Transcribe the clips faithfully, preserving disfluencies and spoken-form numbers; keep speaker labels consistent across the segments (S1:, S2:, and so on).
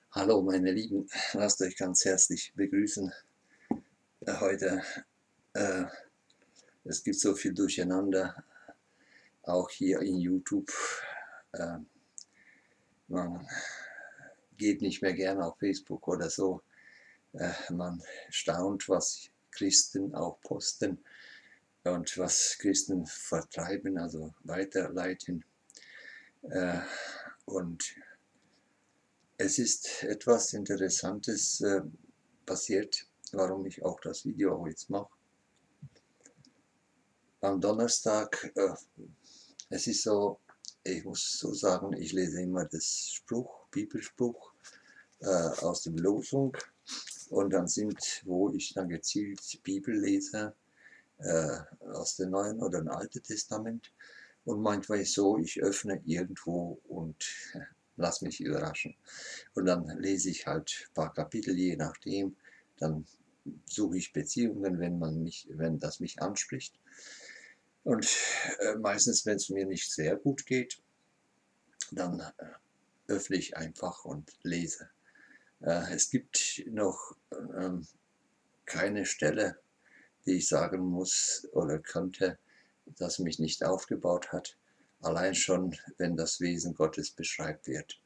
S1: Hallo meine Lieben, lasst euch ganz herzlich begrüßen äh, heute. Äh, Es gibt so viel Durcheinander, auch hier in YouTube. Äh, Man geht nicht mehr gerne auf Facebook oder so. Äh, Man staunt, was Christen auch posten und was Christen vertreiben, also weiterleiten. Äh, Und es ist etwas Interessantes äh, passiert, warum ich auch das Video jetzt mache. Am Donnerstag, äh, es ist so, ich muss so sagen, ich lese immer das Spruch, Bibelspruch äh, aus dem Losung, und dann sind, wo ich dann gezielt Bibel lese, äh, aus dem Neuen oder dem Alten Testament, und manchmal ist so, ich öffne irgendwo und lass mich überraschen. Und dann lese ich halt ein paar Kapitel, je nachdem, dann suche ich Beziehungen, wenn man mich, wenn das mich anspricht. Und äh, meistens, wenn es mir nicht sehr gut geht, dann äh, öffne ich einfach und lese. Äh, es gibt noch ähm, keine Stelle, die ich sagen muss oder könnte, das mich nicht aufgebaut hat. Allein schon, wenn das Wesen Gottes beschreibt wird.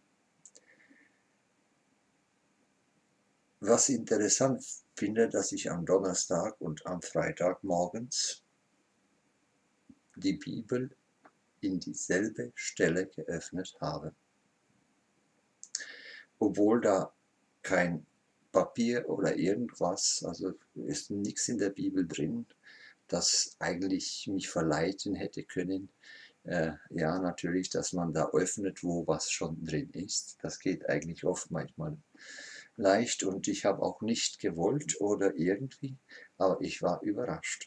S1: Was ich interessant finde, dass ich am Donnerstag und am Freitag morgens die Bibel in dieselbe Stelle geöffnet habe. Obwohl da kein Papier oder irgendwas, also ist nichts in der Bibel drin, das eigentlich mich verleiten hätte können. Äh, ja, natürlich, dass man da öffnet, wo was schon drin ist. Das geht eigentlich oft manchmal leicht, und ich habe auch nicht gewollt oder irgendwie, aber ich war überrascht.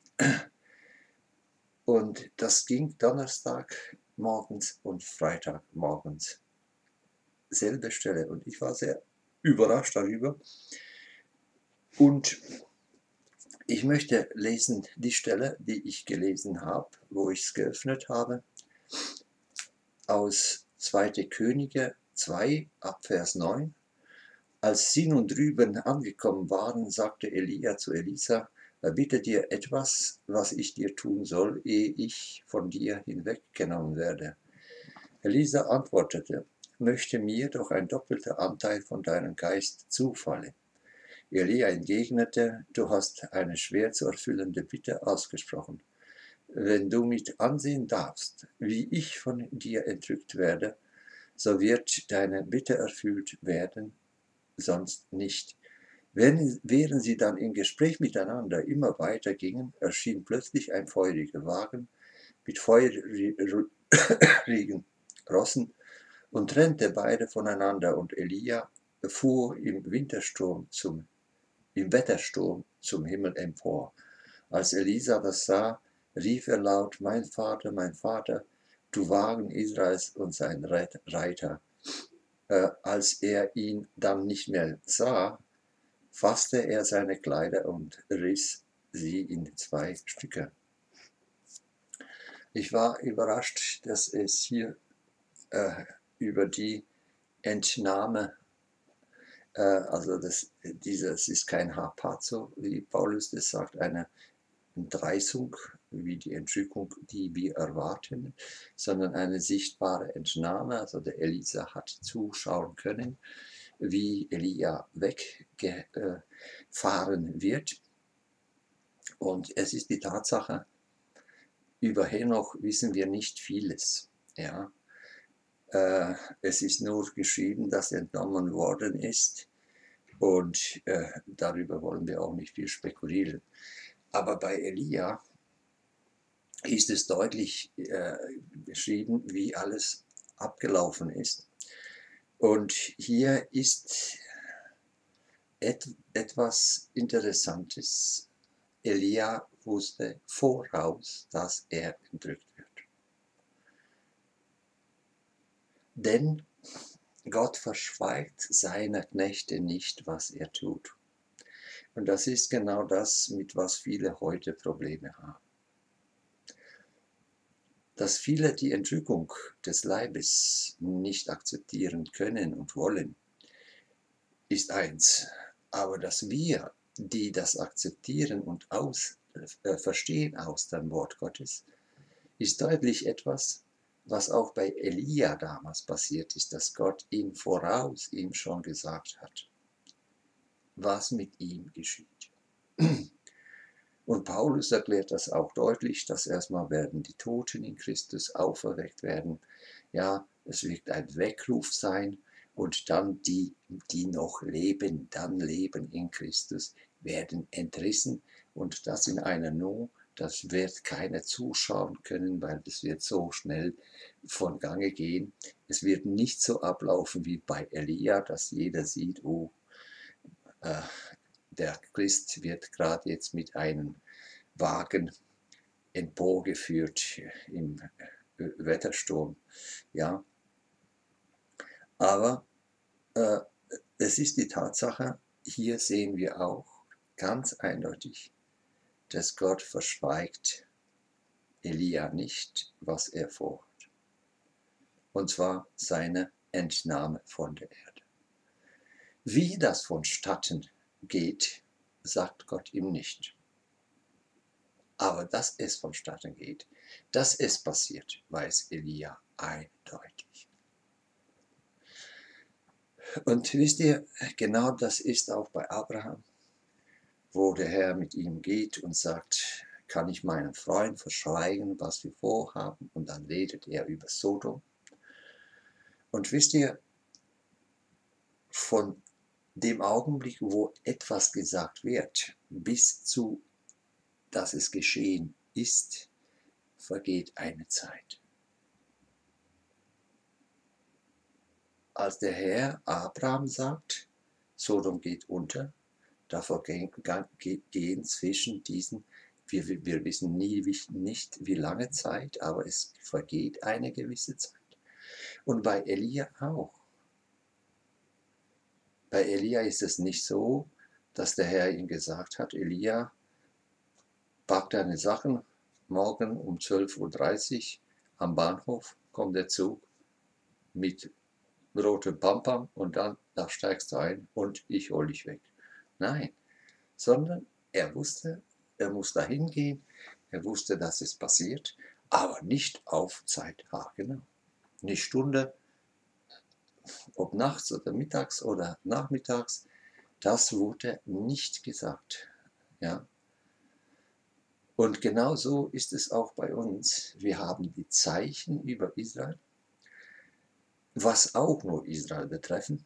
S1: Und das ging Donnerstag morgens und Freitag morgens. Selbe Stelle, und ich war sehr überrascht darüber. Und ich möchte lesen die Stelle, die ich gelesen habe, wo ich es geöffnet habe, aus zweite Könige zwei, ab Vers neun. Als sie nun drüben angekommen waren, sagte Elia zu Elisa: Erbitte dir etwas, was ich dir tun soll, ehe ich von dir hinweggenommen werde. Elisa antwortete: Möchte mir doch ein doppelter Anteil von deinem Geist zufallen. Elia entgegnete: Du hast eine schwer zu erfüllende Bitte ausgesprochen. Wenn du mit ansehen darfst, wie ich von dir entrückt werde, so wird deine Bitte erfüllt werden, sonst nicht. Wenn, während sie dann im Gespräch miteinander immer weiter gingen, erschien plötzlich ein feuriger Wagen mit feurigen Rossen und trennte beide voneinander, und Elia fuhr im Wintersturm zum, im Wettersturm zum Himmel empor. Als Elisa das sah, rief er laut: Mein Vater, mein Vater, du Wagen Israels und sein Reiter. Äh, als er ihn dann nicht mehr sah, fasste er seine Kleider und riss sie in zwei Stücke. Ich war überrascht, dass es hier äh, über die Entnahme, äh, also das, dieses ist kein Harpazo, wie Paulus das sagt, eine Entreißung, wie die Entrückung, die wir erwarten, sondern eine sichtbare Entnahme. Also der Elisa hat zuschauen können, wie Elia weggefahren wird. Und es ist die Tatsache, über Henoch wissen wir nicht vieles. Ja? Äh, es ist nur geschrieben, dass er entnommen worden ist, und äh, darüber wollen wir auch nicht viel spekulieren. Aber bei Elia ist es deutlich äh, beschrieben, wie alles abgelaufen ist. Und hier ist et etwas Interessantes. Elia wusste voraus, dass er entrückt wird. Denn Gott verschweigt seiner Knechte nicht, was er tut. Und das ist genau das, mit was viele heute Probleme haben. Dass viele die Entrückung des Leibes nicht akzeptieren können und wollen, ist eins, aber dass wir, die das akzeptieren und aus, äh, verstehen aus dem Wort Gottes, ist deutlich etwas, was auch bei Elia damals passiert ist, dass Gott ihm voraus ihm schon gesagt hat, was mit ihm geschieht. Und Paulus erklärt das auch deutlich, dass erstmal werden die Toten in Christus auferweckt werden. Ja, es wird ein Weckruf sein und dann die, die noch leben, dann leben in Christus, werden entrissen und das in einer Not, das wird keiner zuschauen können, weil es wird so schnell von Gange gehen. Es wird nicht so ablaufen wie bei Elia, dass jeder sieht, oh, äh, der Christ wird gerade jetzt mit einem Wagen emporgeführt im Wettersturm. Ja. Aber äh, es ist die Tatsache, hier sehen wir auch ganz eindeutig, dass Gott verschweigt Elia nicht, was er vorhat. Und zwar seine Entnahme von der Erde. Wie das vonstatten geht, sagt Gott ihm nicht. Aber dass es vonstatten geht, dass es passiert, weiß Elia eindeutig. Und wisst ihr, genau das ist auch bei Abraham, wo der Herr mit ihm geht und sagt, kann ich meinem Freund verschweigen, was wir vorhaben? Und dann redet er über Sodom. Und wisst ihr, von dem Augenblick, wo etwas gesagt wird, bis zu, dass es geschehen ist, vergeht eine Zeit. Als der Herr Abraham sagt, Sodom geht unter, da vergehen zwischen diesen, wir, wir wissen nie, nicht wie lange Zeit, aber es vergeht eine gewisse Zeit. Und bei Elia auch. Bei Elia ist es nicht so, dass der Herr ihm gesagt hat, Elia, pack deine Sachen, morgen um zwölf Uhr dreißig am Bahnhof kommt der Zug mit rotem Pampam und dann da steigst du ein und ich hol dich weg. Nein, sondern er wusste, er muss dahin gehen, er wusste, dass es passiert, aber nicht auf Zeit haargenau. Nicht Stunde, ob nachts oder mittags oder nachmittags, das wurde nicht gesagt. Ja. Und genau so ist es auch bei uns. Wir haben die Zeichen über Israel, was auch nur Israel betreffen,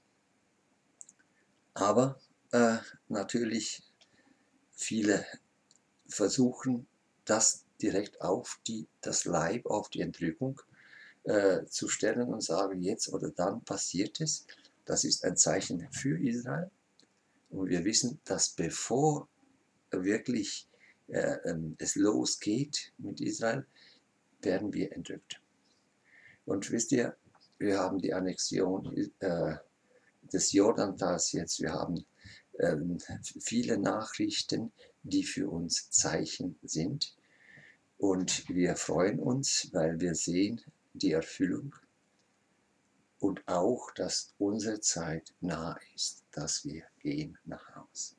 S1: aber äh, natürlich viele versuchen, das direkt auf die, das Leib, auf die Entrückung äh, zu stellen und sagen, jetzt oder dann passiert es. Das ist ein Zeichen für Israel. Und wir wissen, dass bevor wirklich äh, es losgeht mit Israel, werden wir entrückt. Und wisst ihr, wir haben die Annexion äh, des Jordantals jetzt, wir haben ähm, viele Nachrichten, die für uns Zeichen sind. Und wir freuen uns, weil wir sehen die Erfüllung und auch, dass unsere Zeit nah ist, dass wir gehen nach Hause.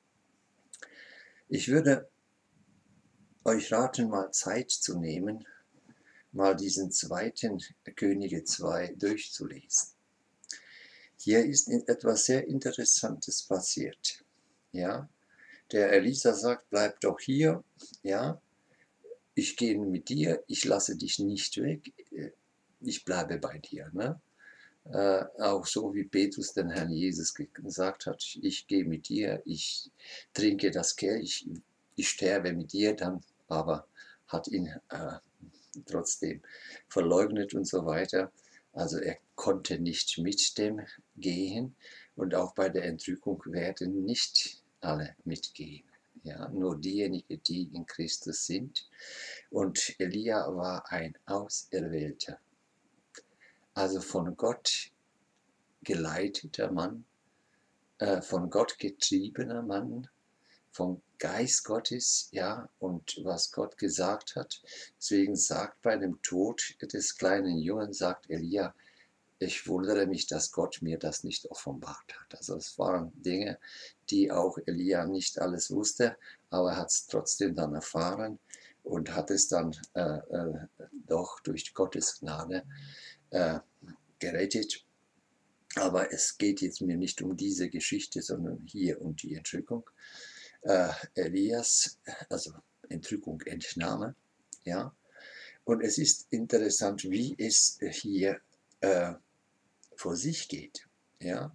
S1: Ich würde euch raten, mal Zeit zu nehmen, mal diesen zweiten Könige zwei durchzulesen. Hier ist etwas sehr Interessantes passiert. Ja, der Elisa sagt, bleib doch hier, ja, ich gehe mit dir, ich lasse dich nicht weg, ich bleibe bei dir. Ne? Äh, auch so wie Petrus den Herrn Jesus gesagt hat, ich gehe mit dir, ich trinke das Kelch, ich, ich sterbe mit dir, dann aber hat ihn äh, trotzdem verleugnet und so weiter. Also er konnte nicht mit dem gehen und auch bei der Entrückung werden nicht alle mitgehen. Ja, nur diejenigen, die in Christus sind. Und Elia war ein Auserwählter, also von Gott geleiteter Mann, äh, von Gott getriebener Mann, vom Geist Gottes, ja, und was Gott gesagt hat. Deswegen sagt bei dem Tod des kleinen Jungen, sagt Elia, ich wundere mich, dass Gott mir das nicht offenbart hat. Also es waren Dinge, die auch Elia nicht alles wusste, aber er hat es trotzdem dann erfahren und hat es dann äh, äh, doch durch Gottes Gnade äh, gerettet. Aber es geht jetzt mir nicht um diese Geschichte, sondern hier um die Entrückung. Äh, Elias, also Entrückung, Entnahme, ja. Und es ist interessant, wie es hier äh, vor sich geht, ja.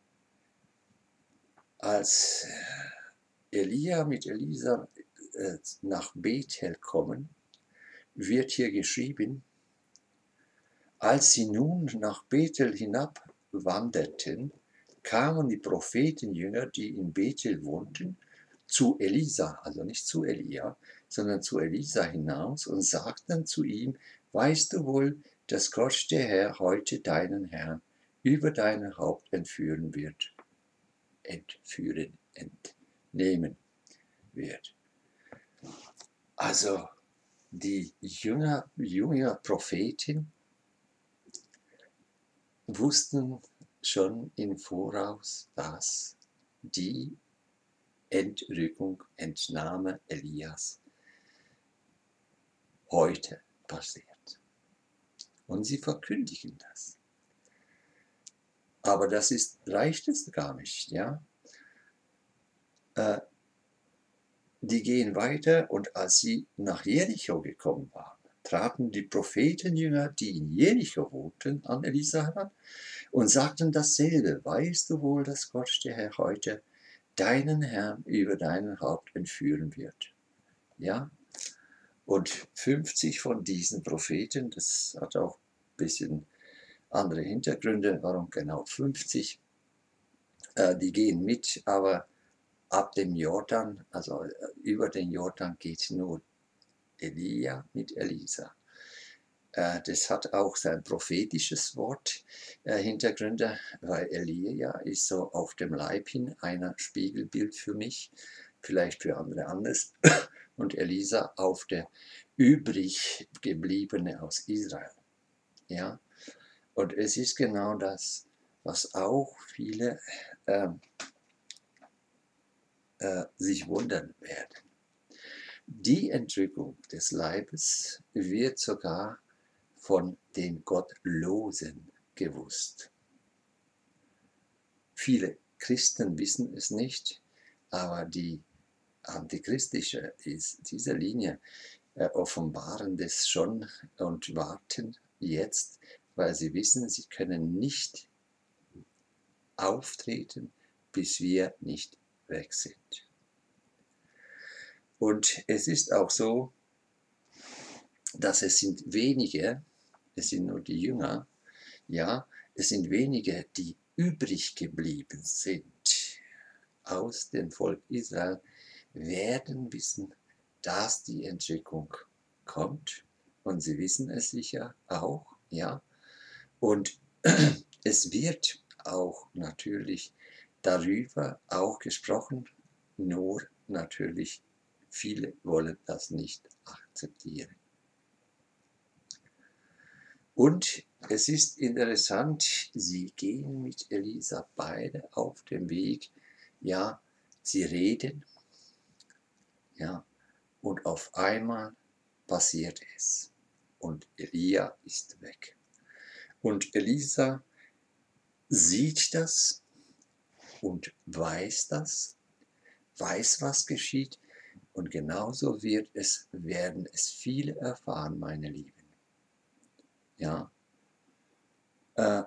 S1: Als Elia mit Elisa äh, nach Bethel kommen, wird hier geschrieben, als sie nun nach Bethel hinabwanderten, kamen die Prophetenjünger, die in Bethel wohnten, zu Elisa, also nicht zu Elia, sondern zu Elisa hinaus und sagten zu ihm, weißt du wohl, dass Gott der Herr heute deinen Herrn über dein Haupt entführen wird, entführen, entnehmen wird. Also die Jünger, Jünger Propheten wussten schon im Voraus, dass die Entrückung, Entnahme Elias heute passiert. Und sie verkündigen das. Aber das ist, reicht es gar nicht, ja. Äh, die gehen weiter und als sie nach Jericho gekommen waren, traten die Prophetenjünger, die in Jericho wohnten, an Elisa heran und sagten dasselbe. Weißt du wohl, dass Gott der Herr heute deinen Herrn über dein Haupt entführen wird? Ja? Und fünfzig von diesen Propheten, das hat auch ein bisschen andere Hintergründe, warum genau fünfzig, äh, die gehen mit, aber ab dem Jordan, also über den Jordan geht nur Elia mit Elisa. Äh, das hat auch sein prophetisches Wort äh, Hintergründe, weil Elia ist so auf dem Leib hin ein Spiegelbild für mich, vielleicht für andere anders, und Elisa auf der übrig gebliebene aus Israel. Ja? Und es ist genau das, was auch viele äh, äh, sich wundern werden. Die Entrückung des Leibes wird sogar von den Gottlosen gewusst. Viele Christen wissen es nicht, aber die antichristische, diese Linie, äh, offenbaren das schon und warten jetzt, weil sie wissen, sie können nicht auftreten, bis wir nicht weg sind. Und es ist auch so, dass es sind wenige, es sind nur die Jünger, ja, es sind wenige, die übrig geblieben sind aus dem Volk Israel, werden wissen, dass die Entrückung kommt. Und sie wissen es sicher auch, ja. Und es wird auch natürlich darüber auch gesprochen, nur natürlich viele wollen das nicht akzeptieren. Und es ist interessant, sie gehen mit Elisa beide auf dem Weg, ja, sie reden, ja, und auf einmal passiert es und Elia ist weg. Und Elisa sieht das und weiß das, weiß, was geschieht, und genauso wird es, werden es viele erfahren, meine Lieben. Ja, äh,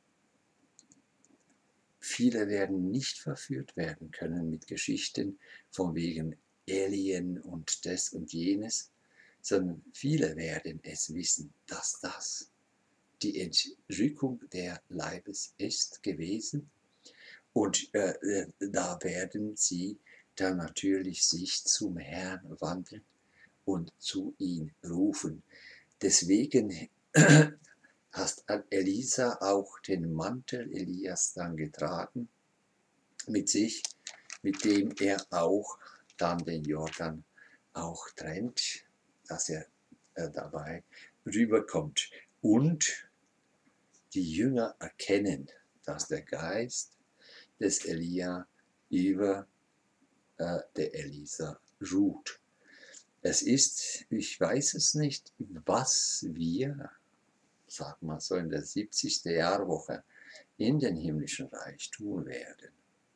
S1: viele werden nicht verführt werden können mit Geschichten von wegen Alien und das und jenes, sondern viele werden es wissen, dass das die Entrückung der Leibes ist gewesen, und äh, da werden sie dann natürlich sich zum Herrn wandeln und zu ihm rufen. Deswegen hat Elisa auch den Mantel Elias dann getragen mit sich, mit dem er auch dann den Jordan auch trennt, dass er äh, dabei rüberkommt. Und die Jünger erkennen, dass der Geist des Elia über äh, der Elisa ruht. Es ist, ich weiß es nicht, was wir, sag mal so in der siebzigsten Jahrwoche in den himmlischen Reich tun werden.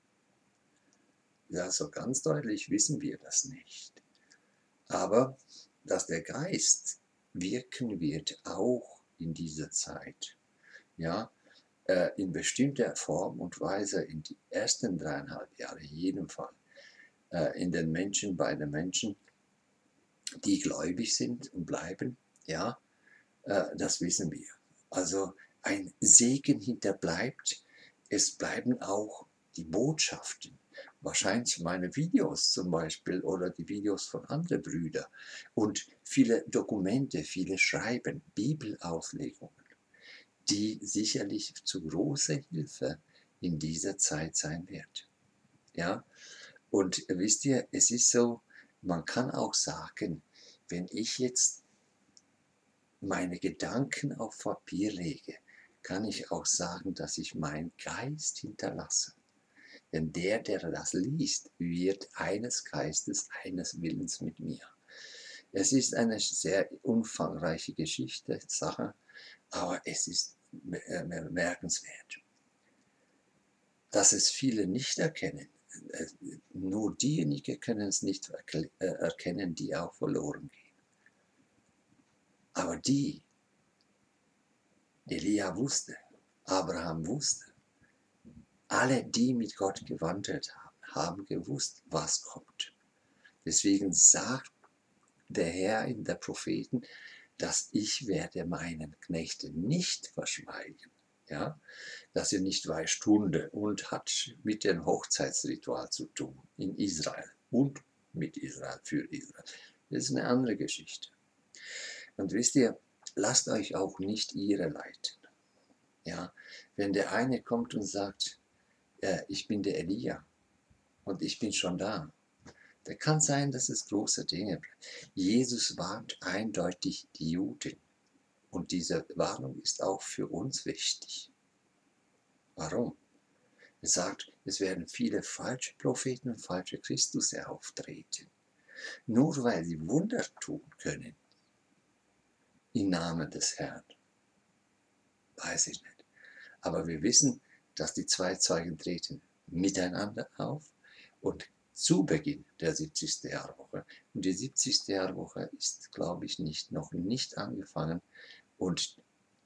S1: Ja, so ganz deutlich wissen wir das nicht. Aber dass der Geist wirken wird auch in dieser Zeit, ja, äh, in bestimmter Form und Weise in die ersten dreieinhalb Jahre, in jedem Fall, äh, in den Menschen, bei den Menschen, die gläubig sind und bleiben, ja, äh, das wissen wir. Also ein Segen hinterbleibt, es bleiben auch die Botschaften, wahrscheinlich meine Videos zum Beispiel oder die Videos von anderen Brüdern und viele Dokumente, viele Schreiben, Bibelauslegungen, die sicherlich zu großer Hilfe in dieser Zeit sein wird. Ja? Und wisst ihr, es ist so, man kann auch sagen, wenn ich jetzt meine Gedanken auf Papier lege, kann ich auch sagen, dass ich meinen Geist hinterlasse. Denn der, der das liest, wird eines Geistes, eines Willens mit mir. Es ist eine sehr umfangreiche Geschichte, Sache, aber es ist bemerkenswert. Dass es viele nicht erkennen, nur diejenigen können es nicht erkennen, die auch verloren gehen. Aber die, Elia wusste, Abraham wusste, alle, die mit Gott gewandelt haben, haben gewusst, was kommt. Deswegen sagt der Herr in der Propheten, dass ich werde meinen Knechten nicht verschweigen. Ja? Dass er nicht weiß Stunde und hat mit dem Hochzeitsritual zu tun in Israel und mit Israel, für Israel. Das ist eine andere Geschichte. Und wisst ihr, lasst euch auch nicht irre leiten. Ja? Wenn der eine kommt und sagt, äh, ich bin der Elia und ich bin schon da, da kann sein, dass es große Dinge bleibt. Jesus warnt eindeutig die Juden. Und diese Warnung ist auch für uns wichtig. Warum? Er sagt, es werden viele falsche Propheten und falsche Christus auftreten. Nur weil sie Wunder tun können. Im Namen des Herrn. Weiß ich nicht. Aber wir wissen, dass die zwei Zeugen treten miteinander auf und zu Beginn der siebzigsten Jahrwoche. Und die siebzigste Jahrwoche ist, glaube ich, nicht, noch nicht angefangen. Und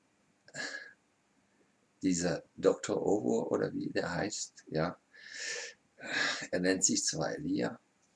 S1: dieser Doktor Ovo, oder wie der heißt, ja, er nennt sich zwar Elia,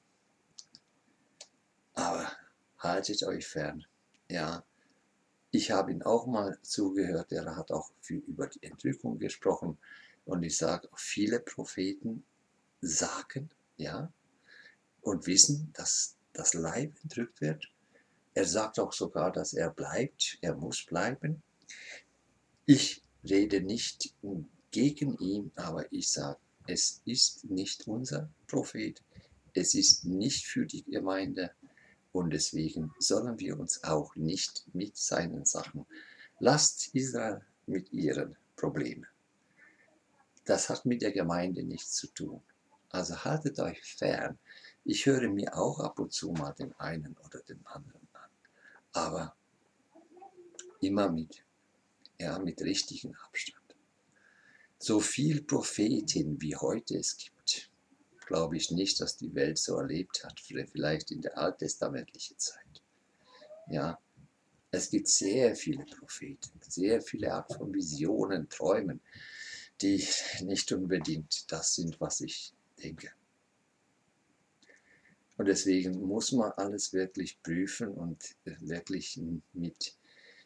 S1: aber haltet euch fern. Ja, ich habe ihn auch mal zugehört, er hat auch viel über die Entrückung gesprochen. Und ich sage, viele Propheten sagen, ja, und wissen, dass das Leib entrückt wird. Er sagt auch sogar, dass er bleibt, er muss bleiben. Ich rede nicht gegen ihn, aber ich sage, es ist nicht unser Prophet, es ist nicht für die Gemeinde und deswegen sollen wir uns auch nicht mit seinen Sachen, lasst Israel mit ihren Problemen. Das hat mit der Gemeinde nichts zu tun. Also haltet euch fern. Ich höre mir auch ab und zu mal den einen oder den anderen an, aber immer mit, ja, mit richtigem Abstand. So viel Propheten wie heute es gibt, glaube ich nicht, dass die Welt so erlebt hat, vielleicht in der alttestamentlichen Zeit. Ja, es gibt sehr viele Propheten, sehr viele Art von Visionen, Träumen, die nicht unbedingt das sind, was ich denke. Und deswegen muss man alles wirklich prüfen und wirklich mit,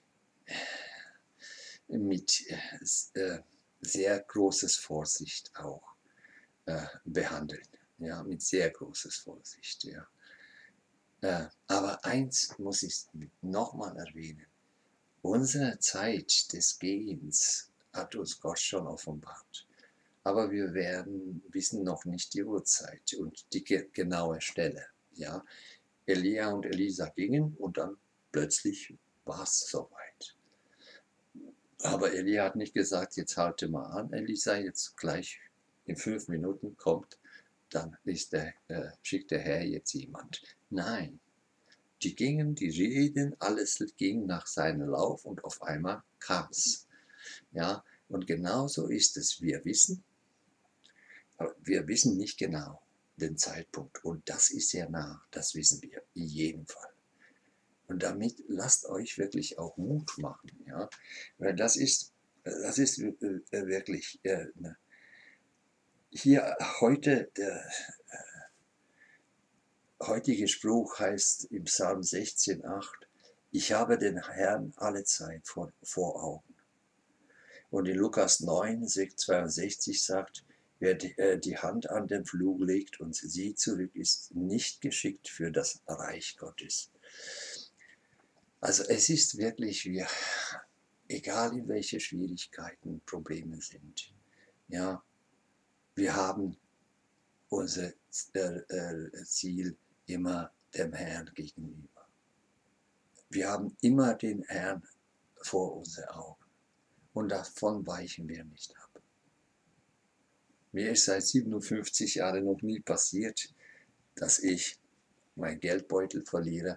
S1: mit äh, sehr großes Vorsicht auch äh, behandeln. Ja, mit sehr großes Vorsicht. Ja. Äh, aber eins muss ich nochmal erwähnen. Unsere Zeit des Gehens hat uns Gott schon offenbart. Aber wir werden, wissen noch nicht die Uhrzeit und die ge genaue Stelle. Ja? Elia und Elisa gingen und dann plötzlich war es soweit. Aber Elia hat nicht gesagt, jetzt halte mal an, Elisa, jetzt gleich in fünf Minuten kommt, dann ist der, äh, schickt der Herr jetzt jemand. Nein, die gingen, die reden, alles ging nach seinem Lauf und auf einmal kam es. Ja, und genauso ist es. Wir wissen, aber wir wissen nicht genau den Zeitpunkt. Und das ist ja nah, das wissen wir, in jedem Fall. Und damit lasst euch wirklich auch Mut machen. Ja? Weil das ist, das ist äh, wirklich, äh, ne. Hier heute, der heutige Spruch heißt im Psalm sechzehn acht, ich habe den Herrn alle Zeit vor, vor Augen. Und in Lukas neun zweiundsechzig sagt, wer die, äh, die Hand an den Flug legt und sie zurück, ist nicht geschickt für das Reich Gottes. Also es ist wirklich, wir, egal in welche Schwierigkeiten, Probleme sind, ja, wir haben unser äh, äh, Ziel immer dem Herrn gegenüber. Wir haben immer den Herrn vor unseren Augen und davon weichen wir nicht ab. Mir ist seit siebenundfünfzig Jahren noch nie passiert, dass ich meinen Geldbeutel verliere.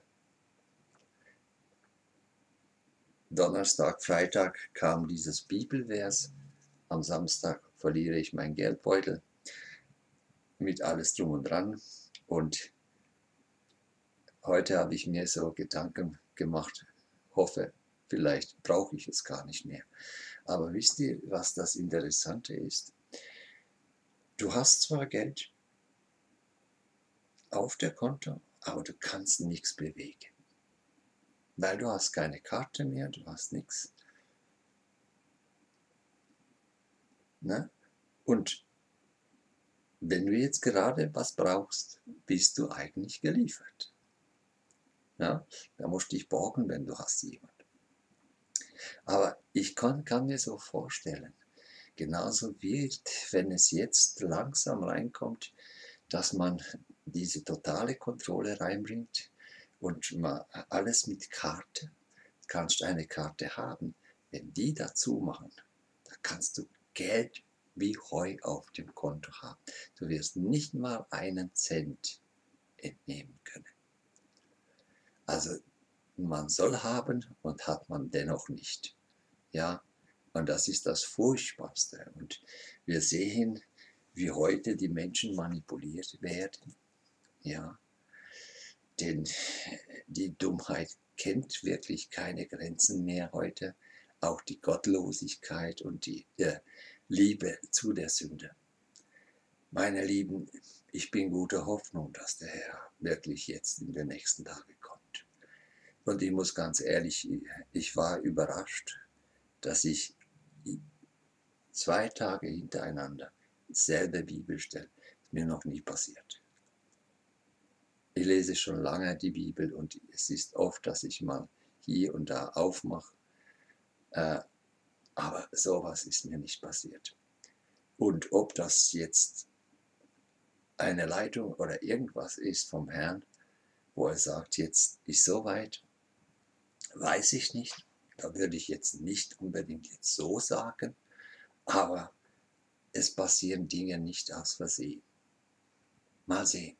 S1: Donnerstag, Freitag kam dieses Bibelvers, am Samstag verliere ich meinen Geldbeutel mit alles drum und dran und heute habe ich mir so Gedanken gemacht, hoffe, vielleicht brauche ich es gar nicht mehr. Aber wisst ihr, was das Interessante ist? Du hast zwar Geld auf der Konto, aber du kannst nichts bewegen. Weil du hast keine Karte mehr, du hast nichts. Ne? Und wenn du jetzt gerade was brauchst, bist du eigentlich geliefert. Ja? Da musst du dich borgen, wenn du hast jemanden. Aber ich kann, kann mir so vorstellen, genauso wird, wenn es jetzt langsam reinkommt, dass man diese totale Kontrolle reinbringt und man alles mit Karte, kannst du eine Karte haben, wenn die dazu machen, da kannst du Geld wie Heu auf dem Konto haben. Du wirst nicht mal einen Cent entnehmen können. Also man soll haben und hat man dennoch nicht. Ja, und das ist das Furchtbarste. Und wir sehen, wie heute die Menschen manipuliert werden. Ja, denn die Dummheit kennt wirklich keine Grenzen mehr heute. Auch die Gottlosigkeit und die äh, Liebe zu der Sünde. Meine Lieben, ich bin guter Hoffnung, dass der Herr wirklich jetzt in den nächsten Tagen kommt. Und ich muss ganz ehrlich, ich war überrascht, dass ich zwei Tage hintereinander dieselbe Bibelstelle, ist mir noch nie passiert. Ich lese schon lange die Bibel und es ist oft, dass ich mal hier und da aufmache, äh, aber sowas ist mir nicht passiert. Und ob das jetzt eine Leitung oder irgendwas ist vom Herrn, wo er sagt, jetzt ist soweit, weiß ich nicht. Da würde ich jetzt nicht unbedingt jetzt so sagen, aber es passieren Dinge nicht aus Versehen. Mal sehen.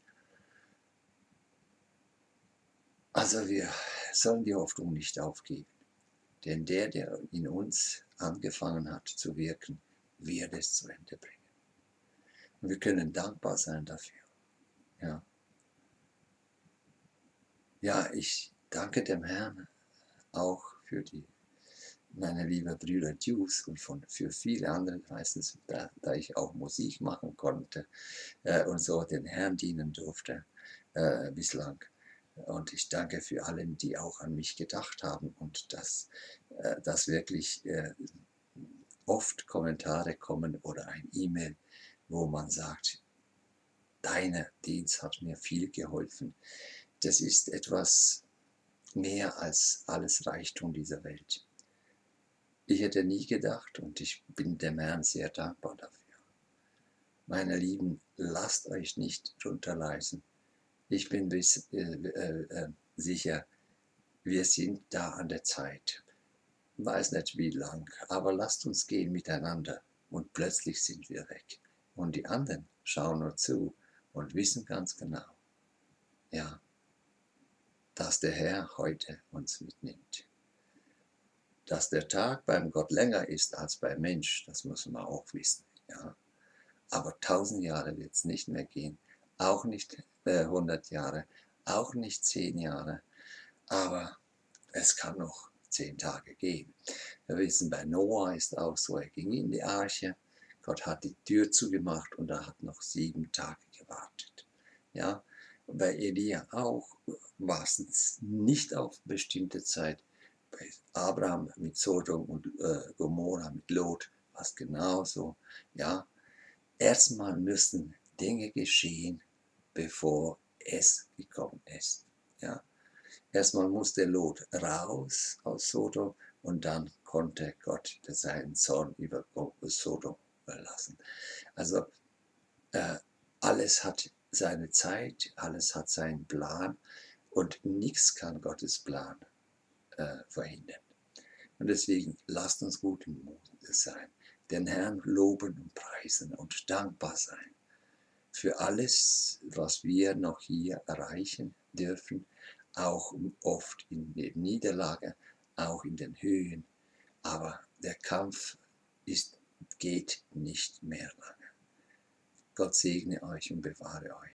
S1: Also wir sollen die Hoffnung nicht aufgeben, denn der, der in uns angefangen hat zu wirken, wird es zu Ende bringen. Und wir können dankbar sein dafür. Ja, ja, ich danke dem Herrn auch für die, meine lieben Brüder Jews und von, für viele andere, meistens, da, da ich auch Musik machen konnte äh, und so den Herrn dienen durfte äh, bislang. Und ich danke für alle, die auch an mich gedacht haben und dass, äh, dass wirklich äh, oft Kommentare kommen oder ein E-Mail, wo man sagt, dein Dienst hat mir viel geholfen. Das ist etwas mehr als alles Reichtum dieser Welt. Ich hätte nie gedacht und ich bin dem Herrn sehr dankbar dafür. Meine Lieben, lasst euch nicht runterreißen. Ich bin bis, äh, äh, sicher, wir sind da an der Zeit. weiß nicht wie lang, aber lasst uns gehen miteinander. Und plötzlich sind wir weg. Und die anderen schauen nur zu und wissen ganz genau, ja, dass der Herr heute uns mitnimmt. Dass der Tag beim Gott länger ist als beim Mensch, das muss man auch wissen. Ja. Aber tausend Jahre wird es nicht mehr gehen, auch nicht äh, hundert Jahre, auch nicht zehn Jahre, aber es kann noch zehn Tage gehen. Wir wissen, bei Noah ist auch so, er ging in die Arche, Gott hat die Tür zugemacht und er hat noch sieben Tage gewartet. Ja, bei Elia auch war es nicht auf bestimmte Zeit. Bei Abraham mit Sodom und äh, Gomorra, mit Lot war es genauso. Ja, erstmal müssen Dinge geschehen, bevor es gekommen ist. Ja, erstmal musste Lot raus aus Sodom und dann konnte Gott seinen Zorn über Sodom lassen. Also äh, alles hat seine Zeit, alles hat seinen Plan und nichts kann Gottes Plan äh, verhindern. Und deswegen lasst uns guten Mutes sein, den Herrn loben und preisen und dankbar sein für alles, was wir noch hier erreichen dürfen, auch oft in der Niederlage, auch in den Höhen. Aber der Kampf ist, geht nicht mehr lange. Gott segne euch und bewahre euch.